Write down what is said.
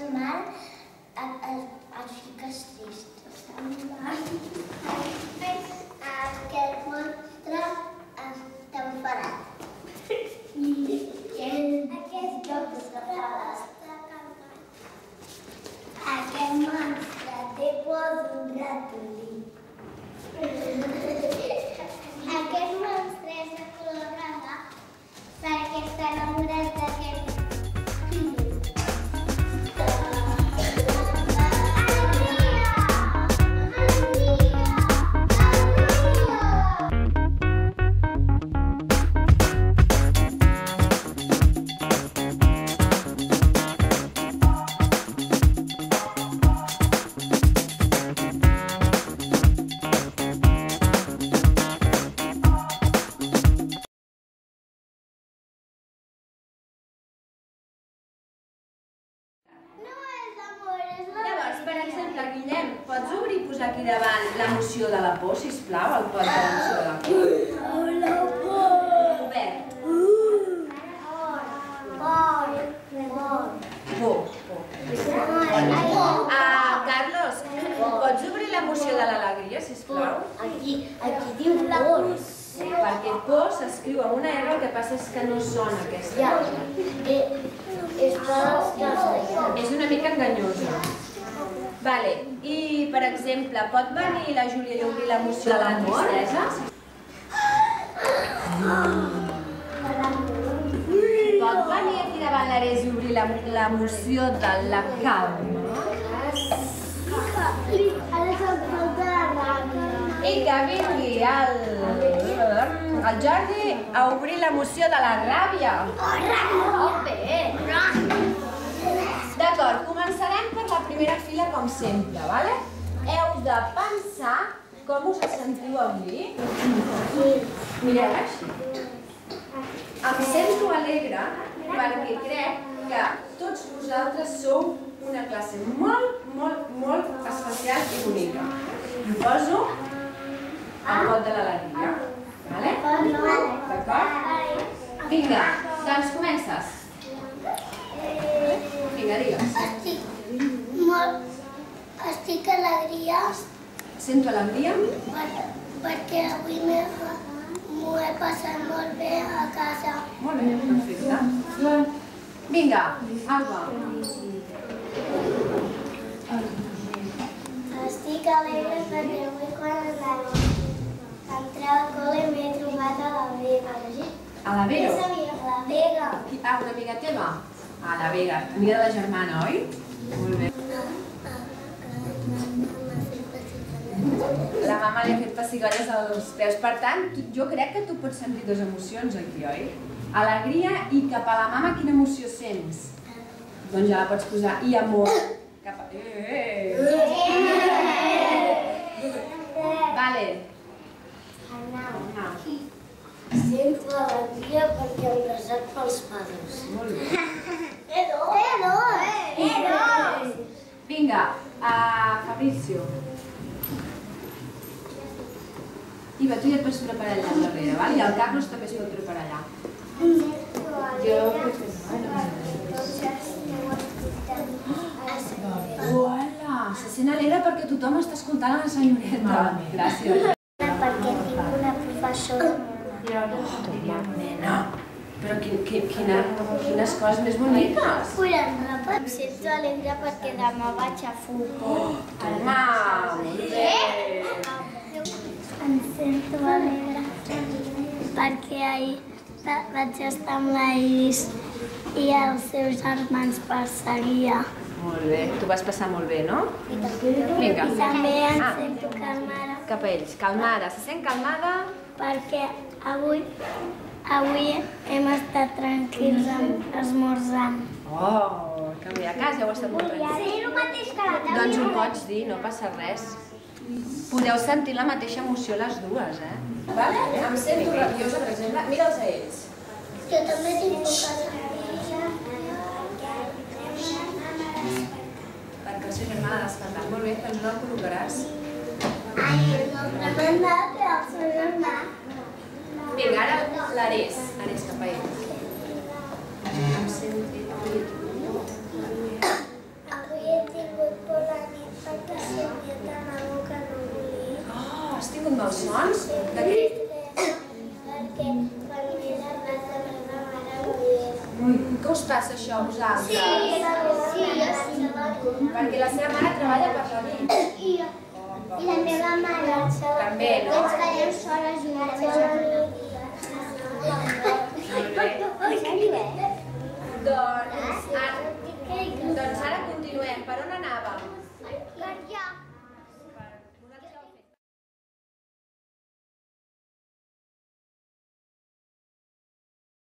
mal et fiques trist. Aquest monstre està enfadat. Aquest joc està enfadat. Aquest monstre té por d'un ratolí. Aquest monstre és de color groga perquè està enamorat d'aquest fill. Pots obrir i posar aquí davant l'emoció de la por, sisplau, el pot de l'emoció de la por? La por! Obert. Por. Carlos, pots obrir l'emoció de l'alegria, sisplau? Aquí diu por. Perquè por s'escriu amb una R, el que passa és que no sona aquesta cosa. És una mica enganyosa. Vale, i per exemple, pot venir la Júlia i obrir l'emoció de la tristesa? Pot venir aquí davant l'Ares i obrir l'emoció de la calma? I que vingui el Jordi a obrir l'emoció de la ràbia. D'acord, començarem per la primera fila com sempre, vale? Heu de pensar com us sentiu avui. Mireu així. Em sento alegre perquè crec que tots vosaltres sou una classe molt especial i bonica. Em poso al pot de l'alegria, vale? D'acord? Vinga, doncs comences. Vinga, digues. Estic alegria. Sento alegria? Perquè avui m'ho he passat molt bé a casa. Molt bé, perfecte. Vinga, Alba. Estic alegre perquè avui quan entrar al col·le m'he trobat a la Vega. A la Vero? A la Vega. Ah, una amiga teva? A la Vega, amiga de la germana, oi? Molt bé. La mama li ha fet pessigolles als peus. Per tant, jo crec que tu pots sentir dues emocions aquí, oi? Alegria i cap a la mama quina emoció sents? Doncs ja la pots posar. I amor. Cap a... Vale. Sento alegria perquè hem resat pels pares. Molt bé. Dos! Vinga, Fabrizio. Iva, tu ja et pots preparar allà darrere, val? I el Carlos també es pot preparar allà. Uala! Se sent alegre perquè tothom està escoltant a la senyoreta. Gràcies. Perquè tinc una professora. Nena, però quines coses més boniques. Em sento alegre perquè demà vaig a futbol. Toma, molt bé. Em sento alegre perquè ahir vaig estar amb la Iris i els seus germans perseguia. Molt bé, tu vas passar molt bé, no? Vinga. I també em sento calmada. Cap a ells, calmada. Se sent calmada? Perquè avui hem estat tranquils esmorzant. Oh, que bé, a casa heu estat molt tranquils. Sí, el mateix que la Tània. Doncs ho pots dir, no passa res. Podeu sentir la mateixa emoció les dues, eh? Vale? Em sento rabiosa, per exemple. Mira'ls a ells. Jo també tinc poca alegria. Perquè el seu germà l'ha despertat. Molt bé, doncs no el col·locaràs. Ai, no, però mandat el seu germà. Vinga, ara l'Ares. Ares, cap a ell. Em sento... els sons d'aquest... Perquè quan m'he parlat de la meva mare m'ho Què us passa això a vosaltres? Sí, Perquè la seva mare treballa per la nit. I la meva mare També, no? ens quedem soles juntes. Doncs ara continuem